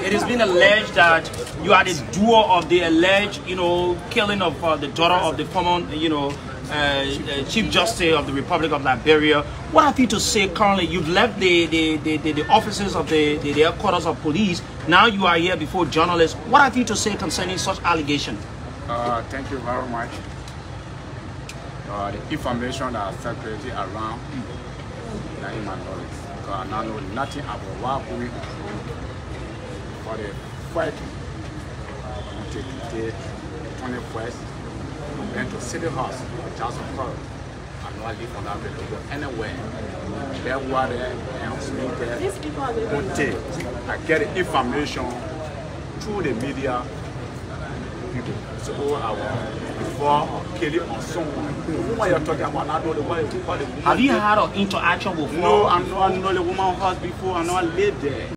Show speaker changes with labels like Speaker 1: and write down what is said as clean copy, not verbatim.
Speaker 1: It has been alleged that you are the doer of the alleged, killing of the daughter of the former, Chief Justice of the Republic of Liberia. What have you to say currently? You've left the offices of the headquarters of police. Now you are here before journalists. What have you to say concerning such allegation?
Speaker 2: Thank you very much. The information that is circulating around that in my knowledge. Because I now know nothing about what going on for the fight until the 21st. We went to City House, the House of Court. I know I live on that video anywhere. There were there and there. I get the information through the media people. So before killing on someone. What you're talking about, I know the way.
Speaker 1: Have you had an interaction before?
Speaker 2: No, I know the woman house before. I know I lived there.